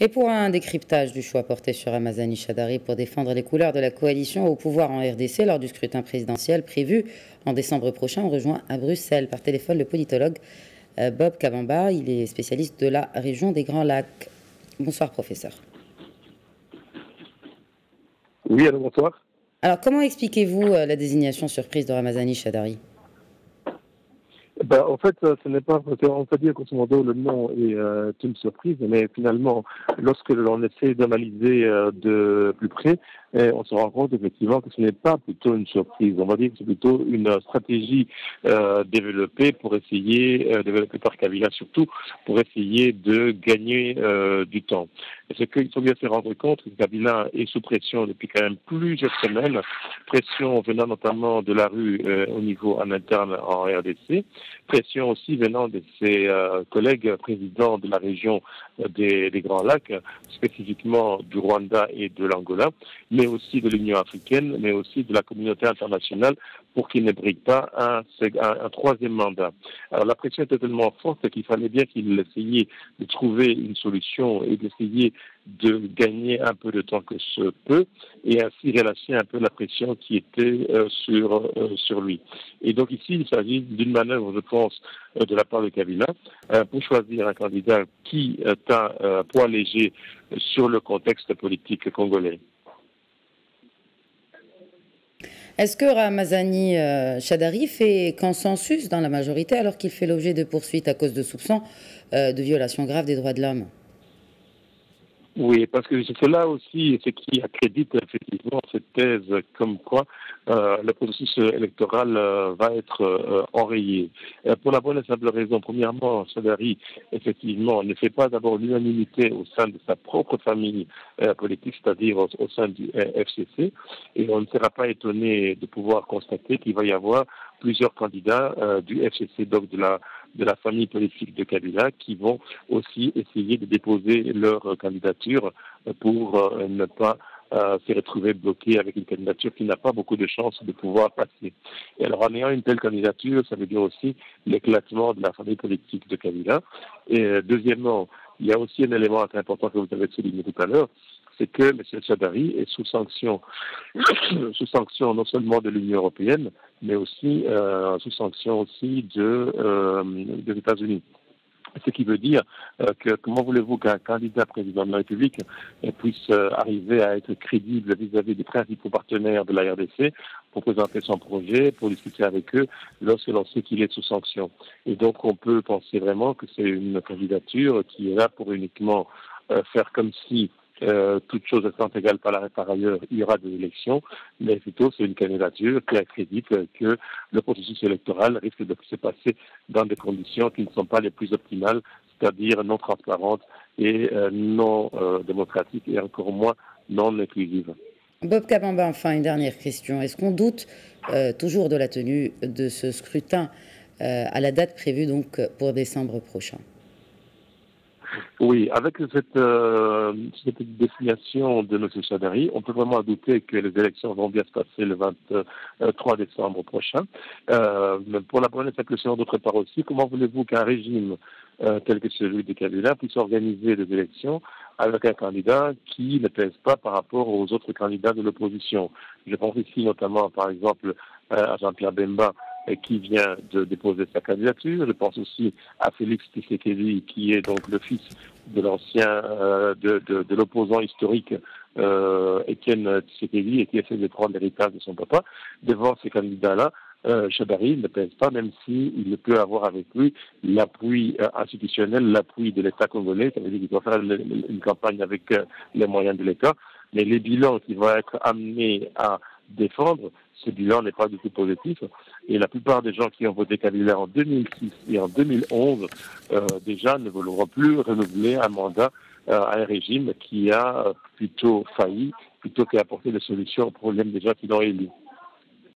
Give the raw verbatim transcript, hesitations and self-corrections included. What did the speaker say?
Et pour un décryptage du choix porté sur Ramazani Chadari pour défendre les couleurs de la coalition au pouvoir en R D C lors du scrutin présidentiel prévu en décembre prochain, on rejoint à Bruxelles par téléphone le politologue euh, Bob Kabamba. Il est spécialiste de la région des Grands Lacs. Bonsoir professeur. Oui, alors bonsoir. Alors comment expliquez-vous euh, la désignation surprise de Ramazani Chadari? Ben, en fait, ce n'est pas, on peut dire grosso modo le nom est euh, une surprise, mais finalement, lorsque l'on essaie d'analyser euh, de plus près, eh, on se rend compte effectivement que ce n'est pas plutôt une surprise. On va dire que c'est plutôt une stratégie euh, développée pour essayer, euh, développée par Kabila surtout, pour essayer de gagner euh, du temps. Et c'est qu'il faut bien se rendre compte que Kabila est sous pression depuis quand même plusieurs semaines, pression venant notamment de la rue euh, au niveau en interne en R D C, pression aussi venant de ses euh, collègues présidents de la région euh, des, des Grands Lacs, spécifiquement du Rwanda et de l'Angola, mais aussi de l'Union africaine, mais aussi de la communauté internationale pour qu'il ne brigue pas un, un, un troisième mandat. Alors la pression était tellement forte qu'il fallait bien qu'il essayait de trouver une solution et d'essayer de gagner un peu de temps que ce peut et ainsi relâcher un peu la pression qui était euh, sur, euh, sur lui. Et donc ici, il s'agit d'une manœuvre, je pense, euh, de la part de Kabila euh, pour choisir un candidat qui est un euh, poids léger sur le contexte politique congolais. Est-ce que Ramazani euh, Chadari fait consensus dans la majorité alors qu'il fait l'objet de poursuites à cause de soupçons euh, de violations graves des droits de l'homme? Oui, parce que c'est là aussi ce qui accrédite effectivement cette thèse comme quoi euh, le processus électoral euh, va être euh, enrayé. Euh, pour la bonne et simple raison, premièrement, Chadari, effectivement, ne fait pas d'abord l'unanimité au sein de sa propre famille euh, politique, c'est-à-dire au, au sein du F C C, et on ne sera pas étonné de pouvoir constater qu'il va y avoir plusieurs candidats euh, du F C C, donc de la de la famille politique de Kabila, qui vont aussi essayer de déposer leur euh, candidature pour euh, ne pas euh, se retrouver bloqué avec une candidature qui n'a pas beaucoup de chances de pouvoir passer. Et alors en ayant une telle candidature, ça veut dire aussi l'éclatement de la famille politique de Kabila. Et euh, deuxièmement, il y a aussi un élément très important que vous avez souligné tout à l'heure, c'est que M. Chadari est sous sanction, sous sanction non seulement de l'Union européenne, mais aussi euh, sous sanction aussi de, euh, des États-Unis. Ce qui veut dire euh, que comment voulez-vous qu'un candidat président de la République euh, puisse euh, arriver à être crédible vis-à-vis des principaux partenaires de la R D C pour présenter son projet, pour discuter avec eux, lorsque l'on sait qu'il est sous sanction. Et donc on peut penser vraiment que c'est une candidature qui est là pour uniquement euh, faire comme si Euh, toute chose étant égale par, la, par ailleurs, il y aura des élections, mais plutôt c'est une candidature qui accrédite que le processus électoral risque de se passer dans des conditions qui ne sont pas les plus optimales, c'est-à-dire non transparentes et euh, non euh, démocratiques et encore moins non inclusives. Bob Kabamba, enfin une dernière question. Est-ce qu'on doute euh, toujours de la tenue de ce scrutin euh, à la date prévue donc pour décembre prochain? Oui, avec cette, euh, cette destination de M. Chadari, on peut vraiment douter que les élections vont bien se passer le vingt-trois décembre prochain. Euh, pour la bonne et simple raison, d'autre part aussi, comment voulez-vous qu'un régime euh, tel que celui de Kabila puisse organiser des élections avec un candidat qui ne pèse pas par rapport aux autres candidats de l'opposition? Je pense ici notamment, par exemple, euh, à Jean-Pierre Bemba, qui vient de déposer sa candidature. Je pense aussi à Félix Tshisekedi, qui est donc le fils de l'ancien, euh, de, de, de l'opposant historique euh, Étienne Tshisekedi, et qui essaie de prendre l'héritage de son papa. Devant ces candidats-là, euh, Chadari ne pèse pas, même s'il si peut avoir avec lui l'appui euh, institutionnel, l'appui de l'État congolais. Ça veut dire qu'il doit faire une campagne avec euh, les moyens de l'État. Mais les bilans qui vont être amenés à défendre, ce bilan n'est pas du tout positif. Et la plupart des gens qui ont voté Kabila en deux mille six et en deux mille onze, euh, déjà ne voudront plus renouveler un mandat euh, à un régime qui a plutôt failli, plutôt qu'apporter des solutions aux problèmes des gens qui l'ont élu.